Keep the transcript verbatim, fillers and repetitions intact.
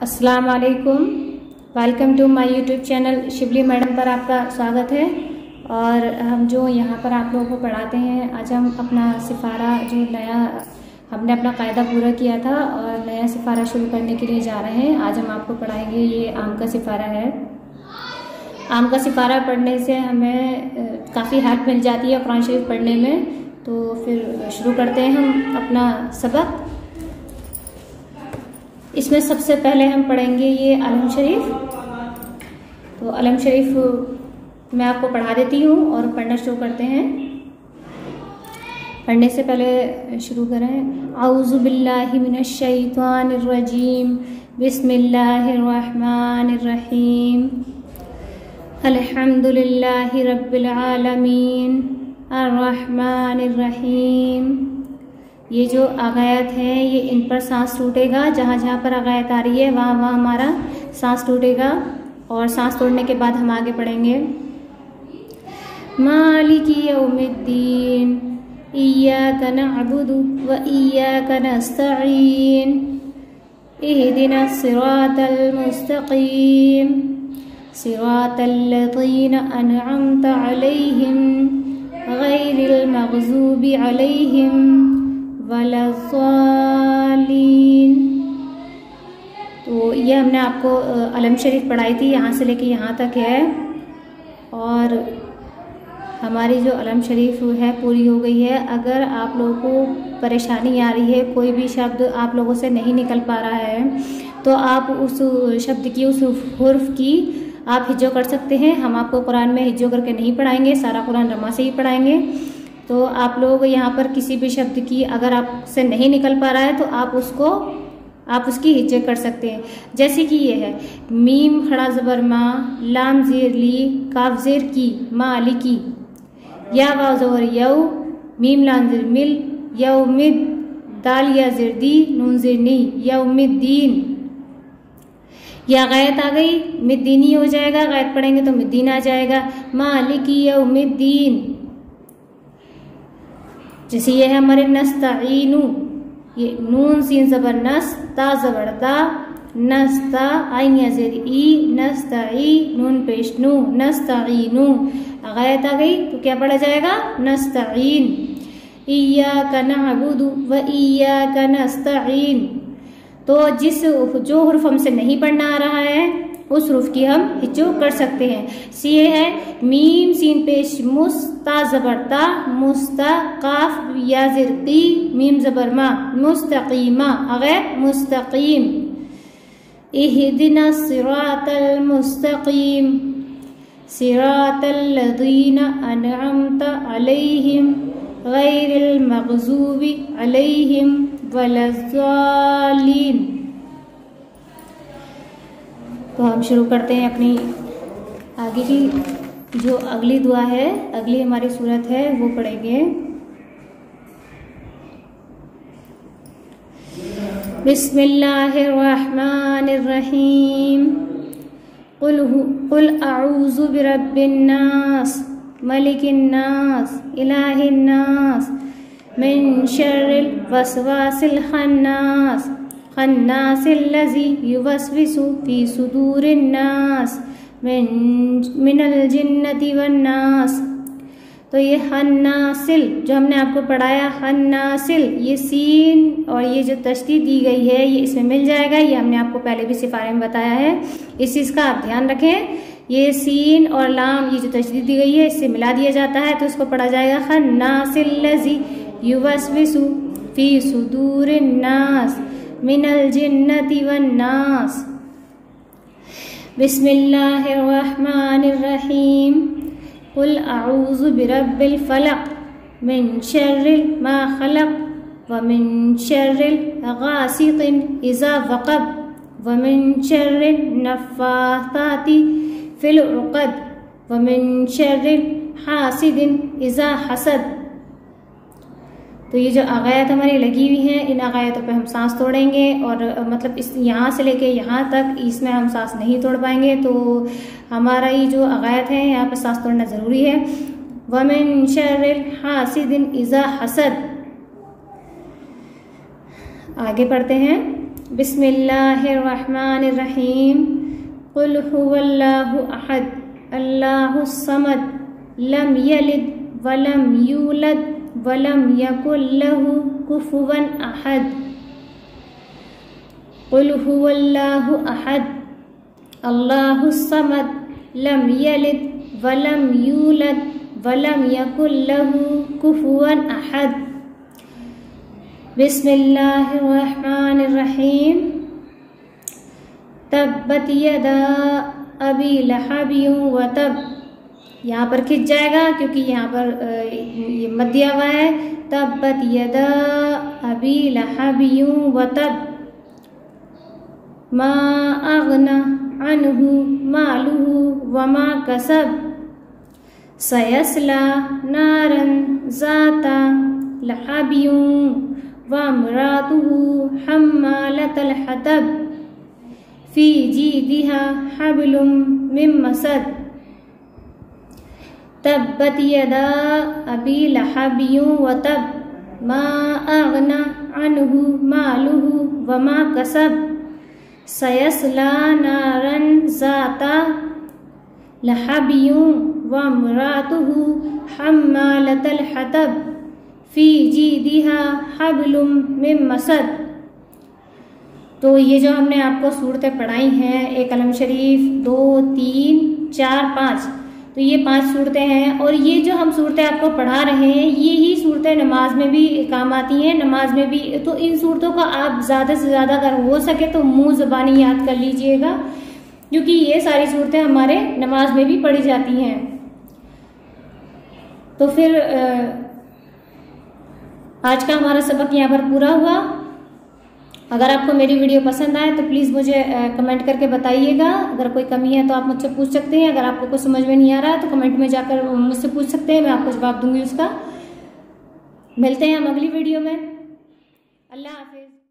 अस्सलाम वालेकुम, welcome to my YouTube channel. Shibli madam पर आपका स्वागत है। और हम जो यहाँ पर आप लोगों को पढ़ाते हैं, आज हम अपना सिफ़ारा जो नया हमने अपना कायदा पूरा किया था और नया सिफ़ारा शुरू करने के लिए जा रहे हैं। आज हम आपको पढ़ाएंगे, ये आम का सिफ़ारा है। आम का सिफ़ारा पढ़ने से हमें काफ़ी हेल्प मिल जाती है कुरान शरीफ पढ़ने में। तो फिर शुरू करते हैं हम अपना सबक। इसमें सबसे पहले हम पढ़ेंगे ये अलम शरीफ। तो अलम शरीफ मैं आपको पढ़ा देती हूँ और पढ़ना शुरू करते हैं। पढ़ने से पहले शुरू करें। औज़ु बिल्लाहि मिनश शैतानिर रजीम, बिस्मिल्लाहिर रहमानिर रहीम, अल्हम्दुलिल्लाहि रब्बिल आलमीन, अर्रहमानिर रहीम। ये जो आगायत है, ये इन पर सांस टूटेगा। जहाँ जहाँ पर आगायत आ रही है वहाँ वहाँ हमारा सांस टूटेगा। और सांस तोड़ने के बाद हम आगे पढ़ेंगे। मालिकी यौमिद्दीन, इय्याका नअबुदु व इय्याका नस्तईन, इहदिनस सिरातल मुस्तकीम, सिरातल लज़ीना अनअमता अलैहिम, गैरिल मग़ज़ूबि अलैहिम वलज़्ज़ालीन। तो ये हमने आपको अलम शरीफ पढ़ाई थी, यहाँ से लेके यहाँ तक है। और हमारी जो अलम शरीफ है पूरी हो गई है। अगर आप लोगों को परेशानी आ रही है, कोई भी शब्द आप लोगों से नहीं निकल पा रहा है, तो आप उस शब्द की, उस हुर्फ की आप हिज्जो कर सकते हैं। हम आपको कुरान में हिज्जो करके नहीं पढ़ाएंगे, सारा कुरान रमा से ही पढ़ाएंगे। तो आप लोग यहाँ पर किसी भी शब्द की अगर आपसे नहीं निकल पा रहा है तो आप उसको आप उसकी हिज्जे कर सकते हैं। जैसे कि ये है, मीम खड़ा ज़बर मा, लाम ज़ेर ली, काफ ज़ेर की, मा अली की, या वाव ज़बर यौ, मीम लाम ज़ेर मिल, यौमिद, दाल या ज़ेर दी, नून ज़ेर नी, यौमिद्दीन। या गायत आ गई, मिद्दीनी हो जाएगा। गायत पढ़ेंगे तो मिद्दीन आ जाएगा। मालिकी यौमिद्दीन। जैसे ये है हमारे नस्तईनु, ये नून सीन ज़बर नस, ता ज़बर ता, नस्ता, आइन या ज़ेर ई, नस्तई, नून पेश नू, नस्तईनु। गायत आ गई तो क्या पढ़ा जाएगा? नस्तईन। इय्याका नअबुदु व इय्याका नस्तईन। तो जिस जो हुर्फ हमसे नहीं पढ़ना आ रहा है उस हुर्फ की हम हिज्जो कर सकते हैं। सी ये है, मीम सीन पेश मुस, ता ज़बर ता, मुस्ता, काफ या ज़ेर की, मीम ज़बर मा, मुस्तकीमा, अगैर मुस्तकीम। इहदिनस सिरातल मुस्तकीम, सिरातल लज़ीना अनअमता अलैहिम, गैरिल मग़ज़ूबि अलैहिम वलज़्ज़ालीन। तो हम शुरू करते हैं अपनी आगे की जो अगली दुआ है, अगली हमारी सूरत है, वो पढ़ेंगे। बिस्मिल्लाहिर रहमानिर रहीम। कुल कुल अऊज़ु बिरब्बिन नास, मलिकिन नास, इलाहिन नास, मिन शर्रिल वसवासिल खन्नास, खन्नासिल्लज़ी युवस्विसु फी सुदूरिन नास, मिन मिनल जिन्नति वन्नास। तो ये खन्नासिल जो हमने आपको पढ़ाया, खन्नासिल, ये सीन और ये जो तशदीद दी गई है ये इसमें मिल जाएगा। ये हमने आपको पहले भी सिफ़ारे में बताया है, इस चीज़ का आप ध्यान रखें। ये सीन और लाम, ये जो तशदीद दी गई है इससे मिला दिया जाता है तो इसको पढ़ा जाएगा खन्नासिल्लज़ी युवस्विसु फी सुदूरिन नास, मिनल जिन्नति वन्नास। बिस्मिल्लाहिर रहमानिर रहीम। कुल अऊज़ु बिरब्बिल फलक, मिन शर्रिल मा खलक, व मिन शर्रिल गासिकिन इज़ा वक़ब, व मिन शर्रिन नफ़्फ़ाथाति फिल उक़द, व मिन शर्रिल हासिदिन इज़ा हसद। तो ये जो आगायत हमारी लगी हुई हैं, इन आगायतों पे हम सांस तोड़ेंगे। और मतलब इस यहाँ से लेके यहाँ तक इसमें हम सांस नहीं तोड़ पाएंगे। तो हमारा ये जो आगायत है यहाँ पे सांस तोड़ना ज़रूरी है। वमिन शर्रिल हासिदिन इज़ा हसद। आगे पढ़ते हैं। बिस्मिल्लाहिर्रहमानिर्रहीम। कुल हुवल्लाहु अहद अल्लाहुस समद लम यलिद वलम यूलद वलम यकुल लहू कुफुवन अहद। कुल हुवल्लाहु अहद अल्लाहुस समद लम यलिद वलम यूलद वलम यकुल लहू कुफुवन अहद। बिस्मिल्लाहिर्रहमानिर्रहीम। तब्बत यदा अबी लहबिय्युं व तब। यहाँ पर खिंच जाएगा क्योंकि यहाँ पर ये मत दिया हुआ है। तब्बत यदा अबी लहबिय्युं व तब मा अगना अन्हु मालुहु व मा कसब सयस्ला नारन ज़ाता लहबिय्युं व इम्राअतुहु हम्मालतल हतब फी जीदिहा हब्लुम मिन मसद। तब्बत यदा अबी लहबिय्युं व तब मा अगना अन्हु मालुहु व मा कसब सयस्ला नारन ज़ाता लहबिय्युं व इम्राअतुहु हम्मालतल हतब फी जीदिहा हब्लुम मिन मसद। तो ये जो हमने आपको सूरतें पढ़ाई हैं, एक अलम शरीफ, दो, तीन, चार, पाँच, तो ये पांच सूरतें हैं। और ये जो हम सूरतें आपको पढ़ा रहे हैं ये ही सूरतें नमाज में भी काम आती हैं, नमाज में भी। तो इन सूरतों का आप ज़्यादा से ज़्यादा अगर हो सके तो मुंह ज़बानी याद कर लीजिएगा, क्योंकि ये सारी सूरतें हमारे नमाज में भी पढ़ी जाती हैं। तो फिर आज का हमारा सबक यहाँ पर पूरा हुआ। अगर आपको मेरी वीडियो पसंद आए तो प्लीज़ मुझे कमेंट करके बताइएगा। अगर कोई कमी है तो आप मुझसे पूछ सकते हैं। अगर आपको कुछ समझ में नहीं आ रहा है तो कमेंट में जाकर मुझसे पूछ सकते हैं, मैं आपको जवाब दूंगी उसका। मिलते हैं हम अगली वीडियो में। अल्लाह हाफिज़।